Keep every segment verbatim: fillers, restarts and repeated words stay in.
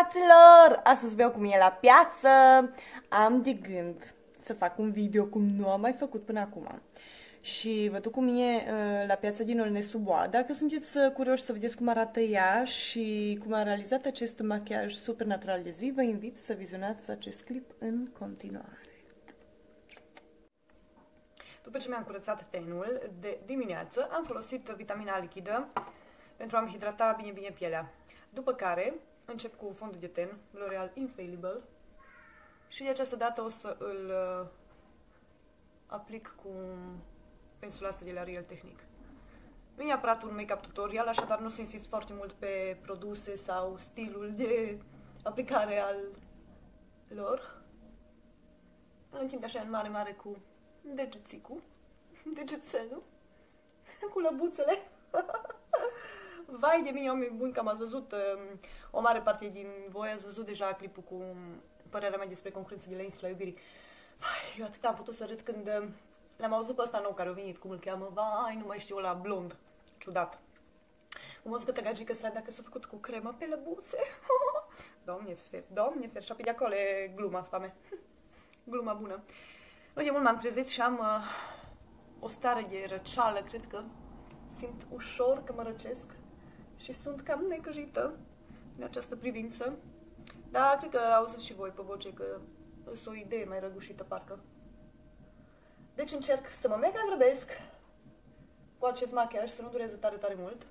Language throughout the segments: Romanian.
fraților! Astăzi vreau cu mine la piață. Am de gând să fac un video cum nu am mai făcut până acum. Și vă duc cu mine uh, la piața din Olnesuboa. Dacă sunteți uh, curioși să vedeți cum arată ea și cum a realizat acest machiaj super natural de zi, vă invit să vizionați acest clip în continuare. După ce mi-am curățat tenul de dimineață, am folosit vitamina lichidă pentru a-mi hidrata bine bine pielea. După care încep cu fondul de ten L'Oreal Infallible și de această dată o să îl uh, aplic cu pensula asta de la Real Technique. Nu e neapărat un make-up tutorial, așadar nu se insist foarte mult pe produse sau stilul de aplicare al lor. Îl întind așa în mare mare cu degețicul, degețelul, cu lăbuțele. Vai de mine, oameni buni, că am văzut um, o mare parte din voi, ați văzut deja clipul cu părerea mea despre concurență de la Insula Iubirii. Vai, eu atât am putut să râd când um, l-am auzit pe ăsta nou care a venit, cum îl cheamă, vai, nu mai știu, ăla blond, ciudat. Cum o zicătă gagică ăsta, dacă s-a făcut cu cremă pe lăbuțe. Doamne fer, doamne fer, și pe de acolo e gluma asta mea. Gluma bună. Nu de mult m-am trezit și am uh, o stare de răceală, cred că simt ușor că mă răcesc și sunt cam necăjită în această privință. Dar cred că auziți și voi pe voce că sunt o idee mai răgușită, parcă. Deci încerc să mă mega grăbesc cu acest machiaj, să nu dureze tare, tare mult.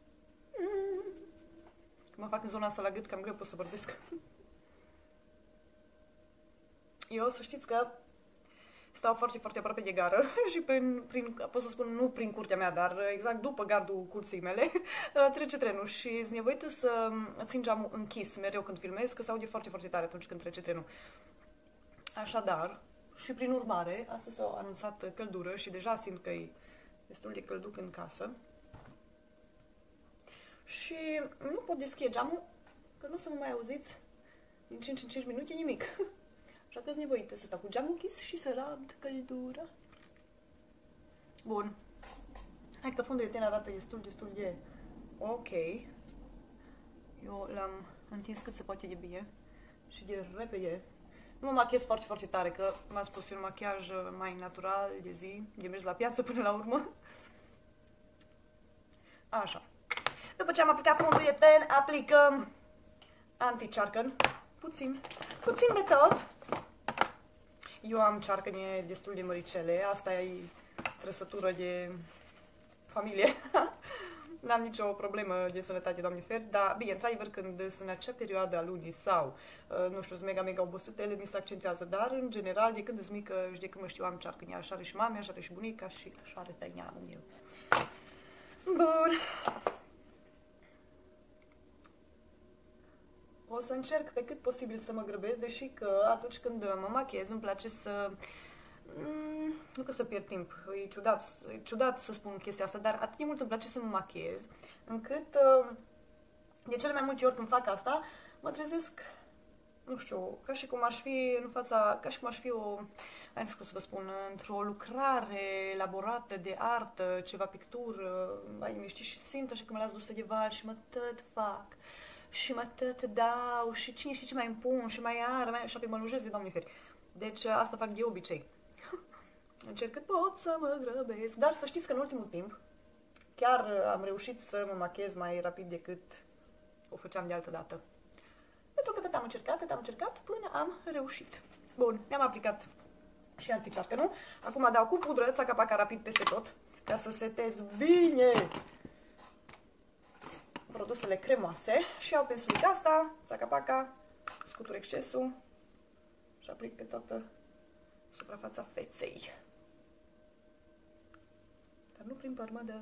Când mă fac în zona asta la gât, cam greu pot să vorbesc. Eu să știți că stau foarte, foarte aproape de gară și prin, prin, pot să spun, nu prin curtea mea, dar exact după gardul curții mele, trece trenul și sunt nevoită să țin geamul închis mereu când filmez, că se aude foarte, foarte tare atunci când trece trenul. Așadar, și prin urmare, astăzi s-a anunțat căldură și deja simt că e destul de călduc în casă. Și nu pot deschide geamul, că nu o să mă mai auziți din cinci în cinci minute nimic. Așa că sunt nevoită să stau cu geamul închis și să rabd căldura. Bun. Hai că fondul de ten arată destul, destul de ok. Eu l-am întins cât se poate de bine și de repede. Nu mă machiez foarte, foarte tare, că m-am spus, e un machiaj mai natural, de zi, de mers la piață până la urmă. Așa. După ce am aplicat fondul de ten, aplicăm anti-cearcăn. Puțin, puțin de tot. Eu am cearcăne destul de măricele, asta e trăsătură de familie. N-am nicio problemă de sănătate, Doamne fer, dar bine, într-adevăr, când sunt în acea perioadă a lunii sau, nu știu, sunt mega, mega obosită, ele mi se accentuează, dar în general, de când sunt mică și de când mă știu, am cearcăne, așa are și mame, așa are și bunica și așa are tăineamul meu. Bun. O să încerc pe cât posibil să mă grăbesc, deși că atunci când mă machiez îmi place să... Mm, nu că să pierd timp, e ciudat, e ciudat să spun chestia asta, dar atât de mult îmi place să mă machiez, încât de cele mai multe ori când fac asta, mă trezesc, nu știu, ca și cum aș fi în fața, ca și cum aș fi o, nu știu cum să vă spun, într-o lucrare elaborată de artă, ceva pictură, mai mi știi, și simt așa că mă las dusă de val și mă tot fac. Și mă tot dau și cine știe ce mai împun și mai are, mai așa pe mă lujesc de Doamne feri. Deci asta fac de obicei. Încerc cât pot să mă grăbesc. Dar să știți că în ultimul timp chiar am reușit să mă machiez mai rapid decât o făceam de altă dată. Pentru că tot am încercat, tot am încercat până am reușit. Bun, mi-am aplicat și anticearcănul. Acum dau cu pudră, țaca-paca rapid peste tot, ca să setez bine produsele cremoase și iau pensulica asta, țaca-paca, scutur excesul și aplic pe toată suprafața feței. Dar nu prin părmădă.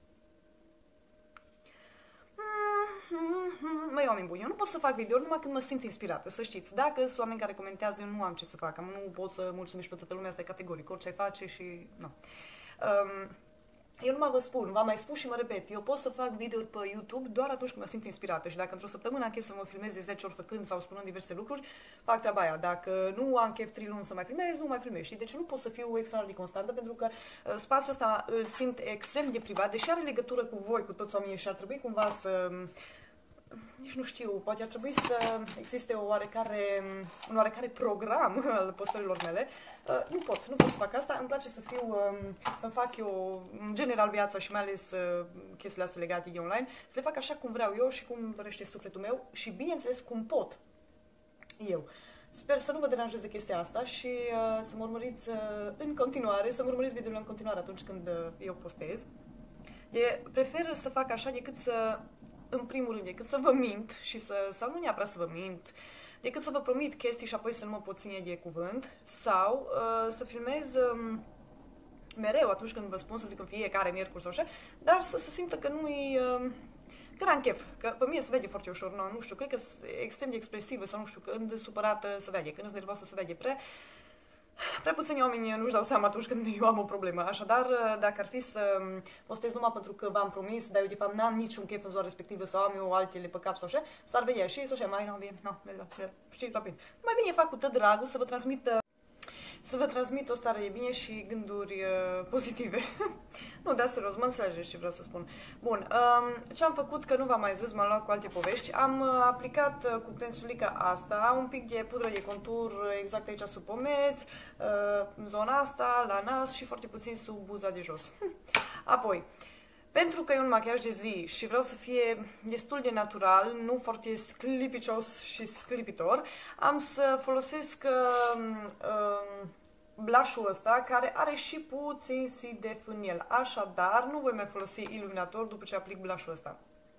Măi, oameni buni, eu nu pot să fac video numai când mă simt inspirată, să știți. Dacă sunt oameni care comentează, eu nu am ce să fac. Nu pot să mulțumesc pe toată lumea, asta e categoric, orice ai face și... nu. Um, Eu nu mă vă spun, v-am mai spus și mă repet, eu pot să fac videouri pe YouTube doar atunci când mă simt inspirată și dacă într-o săptămână am chef să mă filmez de zece ori făcând sau spunând diverse lucruri, fac treaba aia. Dacă nu am chef trei luni să mai filmez, nu mai filmez. Și deci nu pot să fiu extraordinar de constantă pentru că uh, spațiul ăsta îl simt extrem de privat, deși are legătură cu voi, cu toți oamenii și ar trebui cumva să nici nu știu, poate ar trebui să existe o oarecare, un oarecare program al postărilor mele. Uh, nu pot, nu pot să fac asta. Îmi place să fiu, um, să-mi fac eu, în general, viața și mai ales uh, chestiile astea legate de online, să le fac așa cum vreau eu și cum dorește sufletul meu și, bineînțeles, cum pot eu. Sper să nu vă deranjeze chestia asta și uh, să mă urmăriți uh, în continuare, să mă urmăriți videourile în continuare atunci când uh, eu postez. E, prefer să fac așa decât să, în primul rând, decât să vă mint și să, sau nu neapărat să vă mint, decât să vă promit chestii și apoi să nu mă pot ține de cuvânt, sau uh, să filmez uh, mereu atunci când vă spun, să zic în fiecare miercuri sau așa, dar să se simtă că nu-i... Uh, că n-am chef, că pe mine se vede foarte ușor, nu, nu știu, cred că sunt extrem de expresivă sau nu știu, când e supărată se vede, când e nervoasă se vede prea... Prea puțini oameni nu-și dau seama atunci când eu am o problemă. Așadar, dacă ar fi să postez numai pentru că v-am promis, dar eu de fapt n-am niciun chef în ziua respectivă sau am eu altele pe cap sau așa, s-ar vedea și să așa, mai nu, bine, nu, știi, rapid. Mai bine fac cu tot dragul să vă transmit să vă transmit o stare de bine și gânduri uh, pozitive. Nu, dar serios, mă înțelegeți ce vreau să spun. Bun, um, ce am făcut, că nu v-am mai zis, m-am luat cu alte povești, am uh, aplicat uh, cu pensulica asta un pic de pudră de contur uh, exact aici sub pomeți, uh, zona asta, la nas și foarte puțin sub buza de jos. Apoi, pentru că e un machiaj de zi și vreau să fie destul de natural, nu foarte sclipicios și sclipitor, am să folosesc uh, uh, blush-ul ăsta, care are și puțin sidef în el. Așadar, nu voi mai folosi iluminator după ce aplic blush-ul ăsta.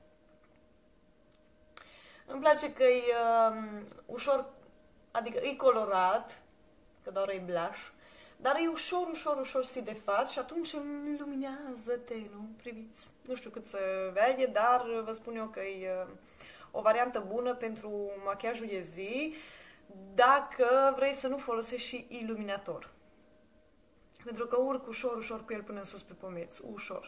Îmi place că e uh, ușor, adică e colorat, că doar e blush, dar e ușor, ușor, ușor sidefat și atunci îmi luminează tenul, priviți. Nu știu cât se vede, dar vă spun eu că e o variantă bună pentru machiajul de zi, dacă vrei să nu folosești și iluminator. Pentru că urc ușor, ușor cu el până în sus pe pomeți, ușor.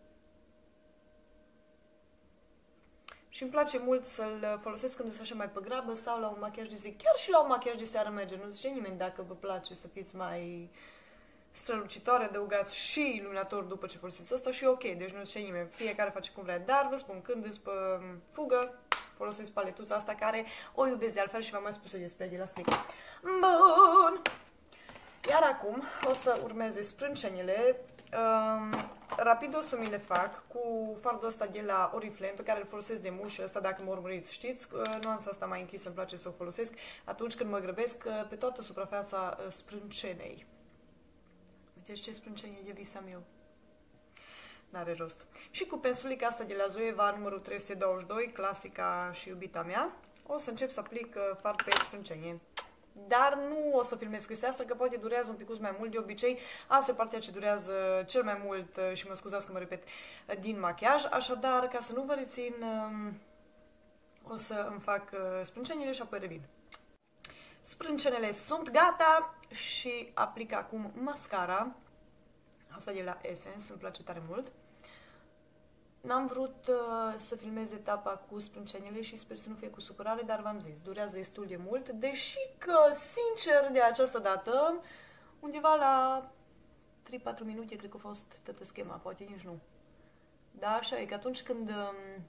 Și îmi place mult să-l folosesc când sunt așa mai pe grabă sau la un machiaj de zi. Chiar și la un machiaj de seară merge. Nu zice nimeni dacă vă place să fiți mai strălucitoare, adăugați și iluminator după ce folosiți asta și ok, deci nu zice nimeni. Fiecare face cum vrea. Dar vă spun, când îți pe fugă, folosesc paletuța asta care o iubesc de altfel și v-am mai spus-o despre de la Stick. Bun! Iar acum o să urmeze sprâncenile. Um, rapid o să mi le fac cu fardul ăsta de la Oriflame, pe care îl folosesc de mult și ăsta, dacă mă urmăriți, știți, nuanța asta mai închisă îmi place să o folosesc atunci când mă grăbesc pe toată suprafața sprâncenei. Uite ce sprâncenie de visam eu. N-are rost. Și cu pensulica asta de la Zoeva, numărul trei sute douăzeci și doi, clasica și iubita mea, o să încep să aplic fard pe sprâncenie. Dar nu o să filmez chestia asta, că poate durează un pic mai mult. De obicei, asta e partea ce durează cel mai mult, și mă scuzați că mă repet, din machiaj. Așadar, ca să nu vă rețin, o să îmi fac sprâncenile și apoi revin. Sprâncenele sunt gata și aplic acum mascara. Asta e la Essence, îmi place tare mult. N-am vrut uh, să filmez etapa cu sprâncenile și sper să nu fie cu supărare, dar v-am zis, durează destul de mult, deși că, sincer, de această dată, undeva la trei patru minute, cred că a fost toată schema, poate nici nu. Da, așa e, că atunci când... Um...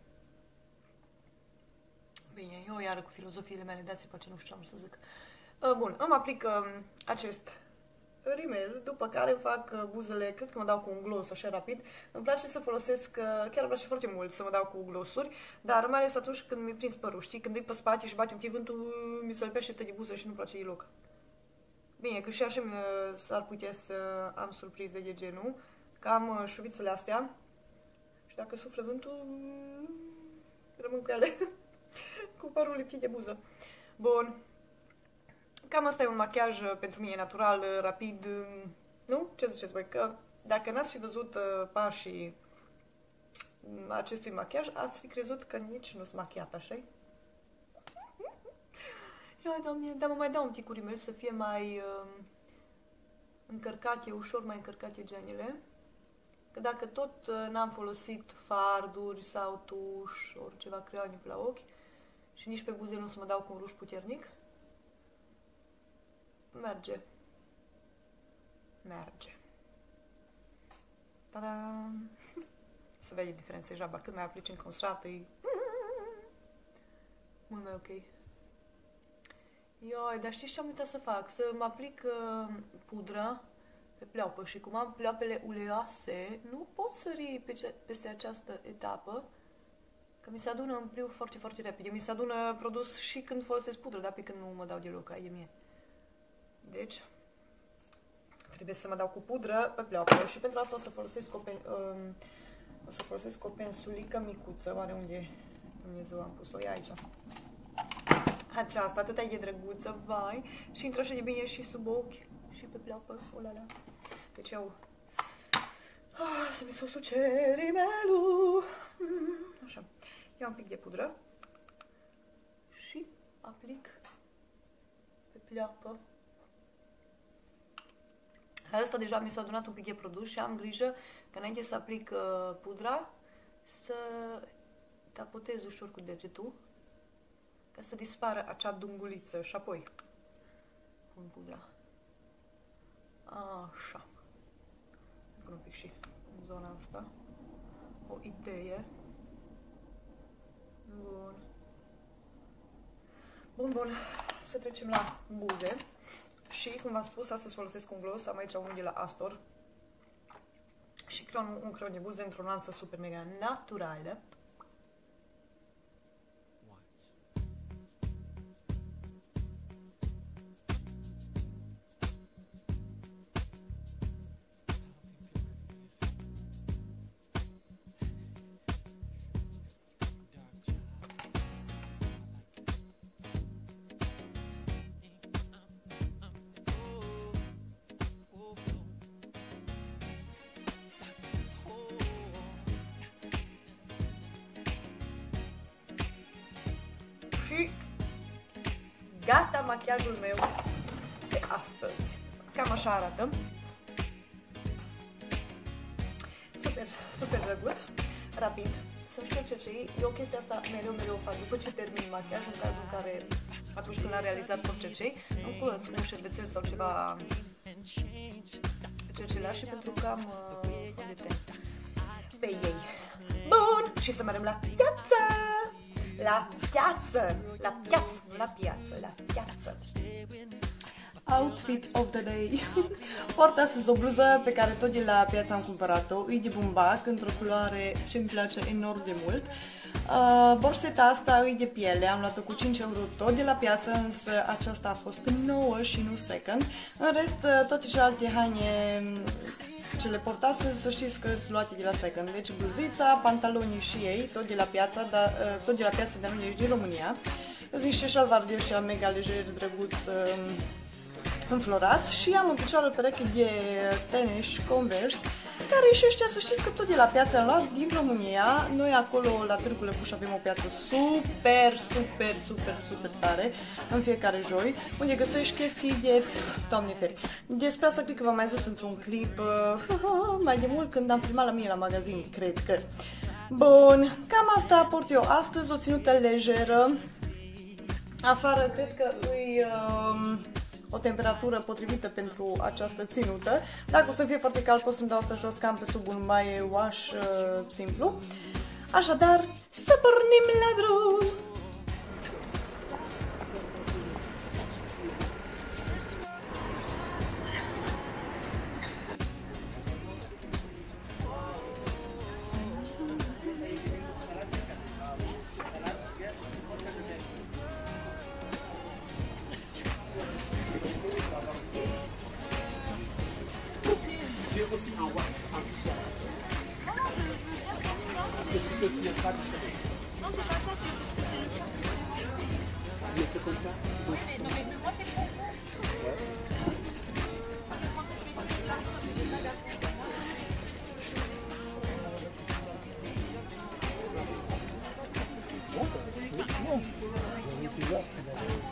Bine, eu iară cu filozofiile mele, dați-i pe ce nu știu ce am să zic. Uh, bun, îmi aplic uh, acest rimel, după care îmi fac buzele, cred că mă dau cu un gloss așa rapid. Îmi place să folosesc, chiar îmi place foarte mult să mă dau cu glossuri, dar mai ales atunci când mi-e prins părul, știi? Când e pe spate și bate un pic vântul, mi se lăpește tot de buză și nu-mi place deloc. Bine, că și așa s-ar putea să am surprize de genul, că am șuvițele astea și dacă suflă vântul, rămân cu ele, cu părul lipit de buză. Bun. Cam asta e un machiaj pentru mine natural, rapid, nu? Ce ziceți voi? Că dacă n-ați fi văzut pașii acestui machiaj, ați fi crezut că nici nu sunt machiat, așa-i? Ia, Doamne, dar mă mai dau un pic cu rimel să fie mai uh, încărcate, ușor mai încărcate genele. Că dacă tot uh, n-am folosit farduri sau tuș, ori ceva creioane pe la ochi, și nici pe buze nu o să mă dau cu un ruș puternic, merge. Merge. Ta-da! Se vede diferența, e jaba. Cât mai aplici încă un strat, e... Mult mai ok. Ioi, dar știți ce am uitat să fac? Să mă aplic uh, pudră pe pleoapă și cum am pleoapele uleoase, nu pot sări pe ce, peste această etapă, că mi se adună în pliu foarte, foarte repede. Mi se adună produs și când folosesc pudră, dar pe când nu mă dau deloc, aia e mie. Deci, trebuie să mă dau cu pudră pe pleoapă și pentru asta o să folosesc o, pen, uh, o să folosesc o pensulică micuță. Oare unde, Dumnezeu, am pus-o? E aici. Aceasta, atâta e drăguță, vai, și intră așa de bine și sub ochi și pe pleoapă, olala. Deci eu... Ah, să mi se usuce rimelul. Așa, iau un pic de pudră și aplic pe pleoapă. Asta deja mi s-a adunat un pic de produs și am grijă că înainte să aplic uh, pudra să tapotez ușor cu degetul ca să dispară acea dunguliță și apoi pun pudra. Așa. Pun un pic și în zona asta. O idee. Bun. Bun, bun. Să trecem la buze. Și, cum v-am spus, astăzi folosesc un gloss. Am aici unul de la Astor. Și creon, un creon de buze într-o nuanță super mega naturală. Și gata machiajul meu de astăzi. Cam așa arată. Super, super drăguț, rapid. Să-mi șterg cercei. Eu chestia asta mereu, mereu fac după ce termin machiajul, în cazul în care, atunci când am realizat tot cercei, îmi curăț cu șervețel sau ceva cercelași pentru că am uh, pe ei. Bun! Și să mergem la piață! La piață! La piață! Nu la piață, la piață! Outfit of the day. Port astăzi o bluză pe care tot de la piață am cumpărat-o. E de bumbac, într-o culoare ce îmi place enorm de mult. Uh, borseta asta e de piele, am luat-o cu cinci euro tot de la piață, însă aceasta a fost nouă și nu second. În rest, toate celelalte haine ce le port astăzi, să știți că sunt luate de la second. Deci bluzița, pantalonii și ei, tot de la piață, dar uh, tot de la piață, dar nu ești din România. Zic și șalvar de ăștia mega lejer, drăguț, uh, înflorați, și am în picioare o pereche de tenis Converse, care și ăștia, să știți că tot de la piață am luat din România. Noi acolo la Târgu Lăpuș avem o piață super, super, super, super tare în fiecare joi, unde găsești chestii de, Doamne feri. Despre asta cred că v-am mai zis într-un clip uh, mai de mult când am filmat la mine la magazin, cred că. Bun, cam asta port eu astăzi, o ținută lejeră. Afară cred că îi... Uh, o temperatură potrivită pentru această ținută. Dacă o să fie foarte cald, pot să-mi dau asta jos cam pe sub un mai wash uh, simplu. Așadar, să pornim la drum! Aussi en wax, en t-shirt. Quelque chose qui est traditionnel. Non, c'est pas ça, c'est juste que c'est le tien. Mais c'est comme ça. Oui, mais non, mais moi, c'est pour vous. Bon, bon, bon.